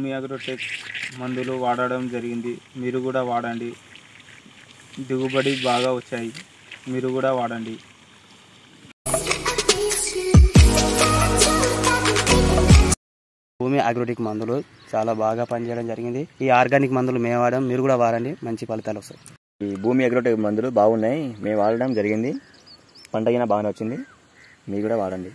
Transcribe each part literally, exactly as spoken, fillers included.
భూమి అగ్రోటెక్ మందులు వాడడం జరిగింది. మీరు కూడా వాడండి. దిగుబడి బాగా వచ్చాయి. మీరు కూడా వాడండి. భూమి అగ్రోటెక్ మందులు చాలా బాగా పనిచేయడం జరిగింది. ఈ ఆర్గానిక్ మందులు మేము వాడడం, మీరు కూడా వాడండి, మంచి ఫలితాలు వస్తాయి. ఈ భూమి అగ్రోటెక్ మందులు బాగున్నాయి, మేము వాడడం జరిగింది. పంట అయినా బాగానే వచ్చింది, మీరు కూడా వాడండి.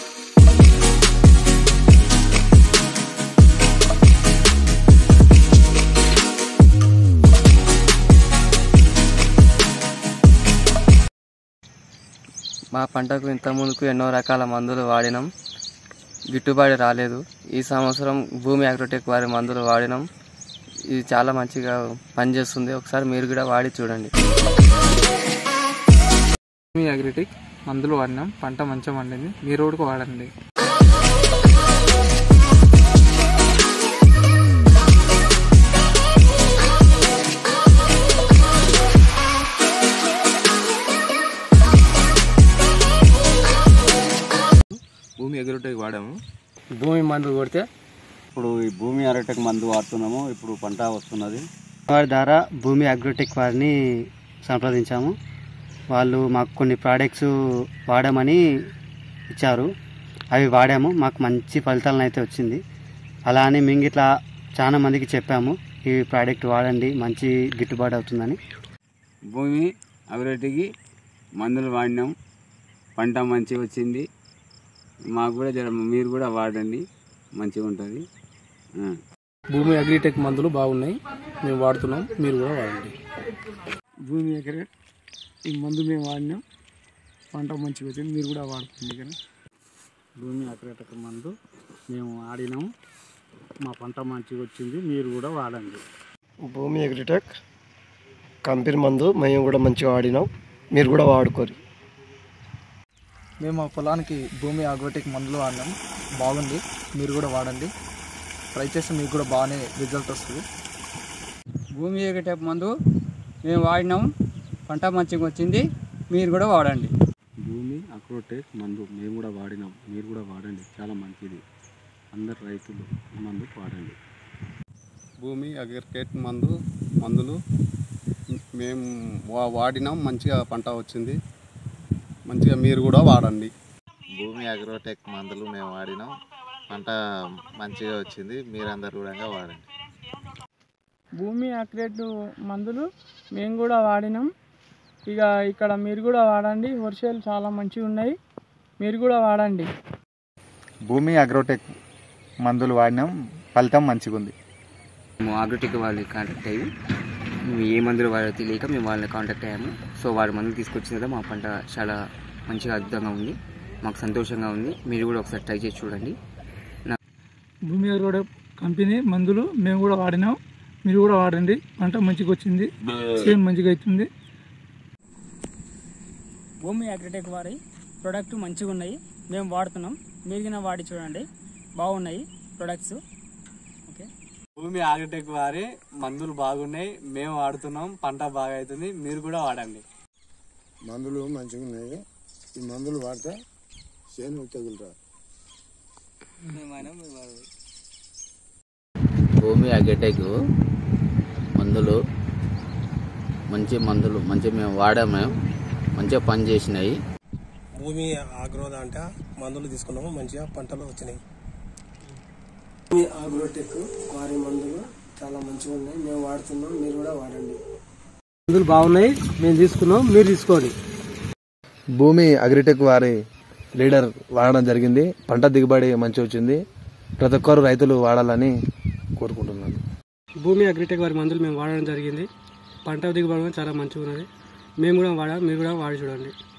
మా పంటకు ఇంత ముందుకు ఎన్నో రకాల మందులు వాడినాం, గిట్టుబాటు రాలేదు. ఈ సంవత్సరం భూమి అగ్రోటెక్ వారి మందులు వాడినాం. ఇది చాలా మంచిగా పనిచేస్తుంది. ఒకసారి మీరు కూడా వాడి చూడండి. భూమి అగ్రోటెక్ మందులు వాడినాం, పంట మంచిగా పండింది. మీరు కూడా వాడండి. భూమి అగ్రోటెక్ వాడాము. భూమి మందు కొడితే ఇప్పుడు ఈ భూమి అగ్రోటెక్ మందు వాడుతున్నాము. ఇప్పుడు పంట వస్తున్నది. వారి ద్వారా భూమి అగ్రోటెక్ వారిని సంప్రదించాము. వాళ్ళు మాకు కొన్ని ప్రోడక్ట్స్ వాడమని ఇచ్చారు. అవి వాడాము, మాకు మంచి ఫలితాలను అయితే వచ్చింది. అలా అని మేము ఇట్లా చాలా మందికి చెప్పాము, ఈ ప్రోడక్ట్ వాడండి, మంచి గిట్టుబాటు అవుతుందని. భూమి అగ్రోటెక్ మందులు వాడినాం, పంట మంచిగా వచ్చింది. మాకు కూడా జర మీరు కూడా వాడండి, మంచిగా ఉంటుంది. భూమి అగ్రిటెక్ మందులు బాగున్నాయి, మేము వాడుతున్నాం. మీరు కూడా వాడండి. భూమి అగ్రిటెక్ ఈ మందు మేము వాడినాం, పంట మంచిగా వచ్చింది. మీరు కూడా వాడుతుంది కదా. భూమి అగ్రోటెక్ మందు మేము వాడినాం, మా పంట మంచిగా వచ్చింది. మీరు కూడా వాడండి. భూమి అగ్రిటెక్ కంపెనీ మందు మేము కూడా మంచిగా వాడినాం, మీరు కూడా వాడుకోరు. మేము మా పొలానికి భూమి అగ్రోటెక్ మందులు వాడినాం, బాగుంది. మీరు కూడా వాడండి. ట్రై చేస్తే మీకు కూడా బాగానే రిజల్ట్ వస్తుంది. భూమి అగ్రోటెక్ మందు మేము వాడినాం, పంట మంచిగా వచ్చింది. మీరు కూడా వాడండి. భూమి అగ్రోటెక్ మందు మేము కూడా వాడినాం, మీరు కూడా వాడండి. చాలా మంచిది. అందరు రైతులు మందు వాడండి. భూమి అగ్రోటెక్ మందు మందులు మేము వాడినాం, మంచిగా పంట వచ్చింది. మంచిగా మీరు కూడా వాడండి. భూమి అగ్రోటెక్ మందులు మేము వాడినాం, పంట మంచిగా వచ్చింది. మీరందరూ కూడా వాడండి. భూమి అగ్రోటెక్ మందులు మేము కూడా వాడినాం. ఇక ఇక్కడ మీరు కూడా వాడండి. వర్షాలు చాలా మంచిగా ఉన్నాయి, మీరు కూడా వాడండి. భూమి అగ్రోటెక్ మందులు వాడినాం, ఫలితం మంచిగా ఉంది. మేము అగ్రోటెక్ వాళ్ళని కాంటాక్ట్ అయ్యి మేము ఏ మందులు వాడో తెలియక మేము వాళ్ళని కాంటాక్ట్ అయ్యాము. సో వాడి మందులు తీసుకొచ్చిన కదా మా పంట చాలా మంచిగా అద్భుతంగా ఉంది, మాకు సంతోషంగా ఉంది. మీరు కూడా ఒకసారి ట్రై చేసి చూడండి. భూమి అగ్రోటెక్ కంపెనీ మందులు మేము కూడా వాడినాం, మీరు కూడా వాడండి. పంట మంచిగా వచ్చింది, సేమ్ మంచిగా అవుతుంది. భూమి అగ్రోటెక్ వారి ప్రొడక్ట్ మంచిగా ఉన్నాయి, మేము వాడుతున్నాం. మీరు కూడా వాడి చూడండి, బాగున్నాయి ప్రొడక్ట్స్. ఓకే. భూమి అగ్రోటెక్ వారి మందులు బాగున్నాయి, మేము వాడుతున్నాం. పంట బాగా అవుతుంది. మీరు కూడా వాడండి. మందులు మంచిగా ఉన్నాయి. ఈ మందులు వాడితే చేను తగులుతా. భూమి అగ్రోటెక్ మందులు మంచి మందులు మంచి మేము వాడాము, మంచిగా పని చేసినాయి. భూమి ఆగ్రో అంటే మందులు తీసుకున్నాము, మంచిగా పంటలు వచ్చినాయి. భూమి అగ్రోటెక్ వారి మందులు చాలా మంచిగా ఉన్నాయి, మేము వాడుతున్నాం. మీరు కూడా వాడండి. మందులు బాగున్నాయి, మేము తీసుకున్నాం. మీరు తీసుకోండి. భూమి అగ్రిటెక్ వారి లీడర్ వాడడం జరిగింది, పంట దిగుబడి మంచి వచ్చింది. ప్రతి ఒక్కరు రైతులు వాడాలని కోరుకుంటున్నాను. భూమి అగ్రిటెక్ వారి మందులు మేము వాడడం జరిగింది, పంట దిగుబడి చాలా మంచిగా ఉన్నది. మేము కూడా వాడాం, మీరు కూడా వాడి చూడండి.